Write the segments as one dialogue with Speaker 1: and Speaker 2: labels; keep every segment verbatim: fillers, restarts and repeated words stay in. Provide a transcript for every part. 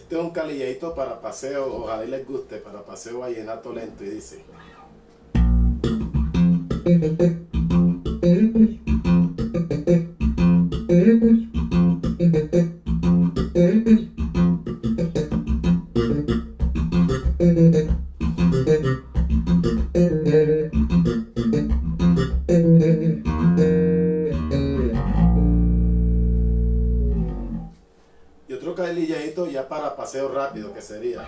Speaker 1: Este es un calilleito para paseo, ojalá y les guste, para paseo vallenato lento, y dice. Y otro calilleito ya para paseo rápido, que sería.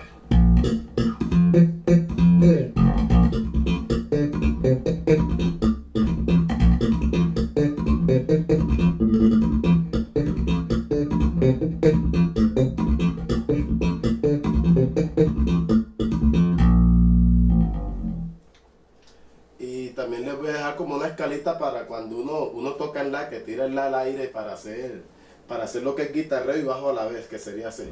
Speaker 1: Y también les voy a dejar como una escalita para cuando uno, uno toca en la, que tira el la al aire para hacer, para hacer lo que es guitarreo y bajo a la vez, que sería así.